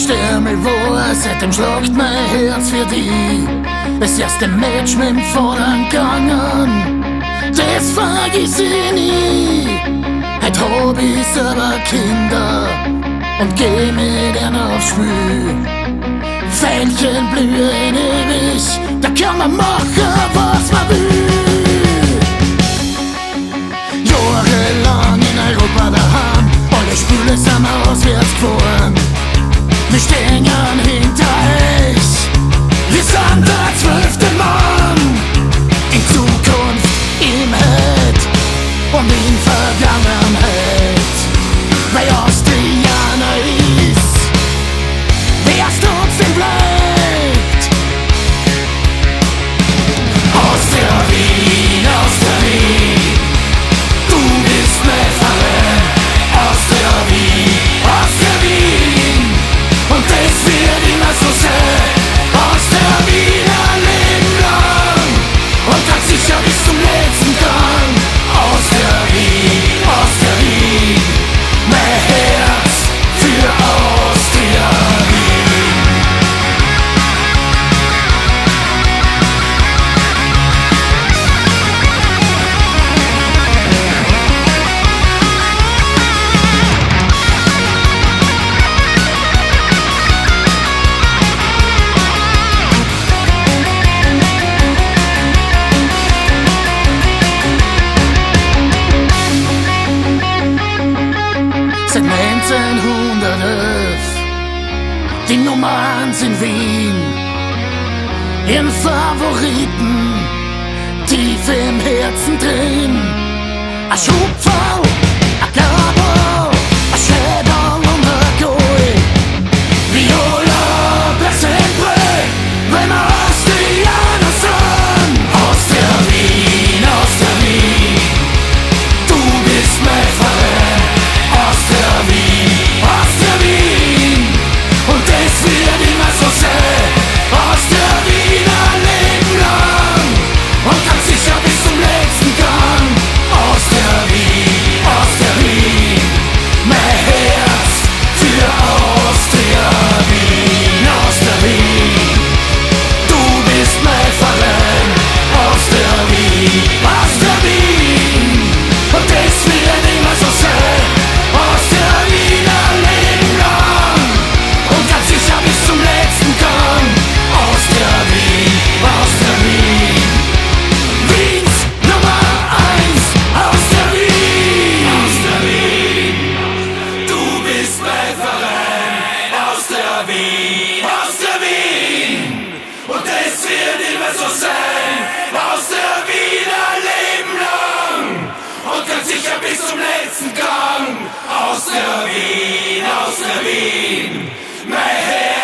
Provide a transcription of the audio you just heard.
stell mir vor, seitdem schlagt mein Herz für dich. Das erste Match mit dem Vater gegangen, das vergiss ich nie. Heute hab ich selber Kinder und geh mit ihnen aufs Spiel. Veilchen blühen ewig, da kann man machen, was man will. Jahrelang in Europa daheim, alle Spiele sind wir auswärts gefahren. Wir stehen hinter euch, wir sind der 12. Mann. In Zukunft, im Head und in Vergangenheit. Weil Austrianer ist, wer's trotzdem bleibt. Aus der Wien, du bist mein Verein. Aus der Wien, und das wird immer so sein. Aus der Wien ein Leben lang und ganz sicher bis zum letzten Gang. Aus der Wien, mein Herz für Austria Wien. Seit 1911 die Nummer 1 in Wien. Ihren Favoriten tief im Herzen drin. Ein Schubpfau, ein Gabel, ein Schädel und ein Goal. Viola per sempre, wenn wir Austrianer sind. Aus der Wien, du bist mein Verein. Aus der Wien, und das wird immer so sein. Aus der Wien ein Leben lang und ganz sicher bis zum letzten Gang. Aus der Wien, mein Herz für Austria Wien. Aus der Wien, du bist mein Verein. Aus der Wien, und das wird immer so sein. Aus der Wien ein Leben lang und ganz sicher bis zum letzten Gang. Aus der Wien, Wiens Nummer 1. Aus der Wien, du bist mein Verein. Aus der Wien, und das wird immer so sein. Aus der Wien ein Leben lang und ganz sicher bis zum letzten Gang. Aus der Wien, mein Herz.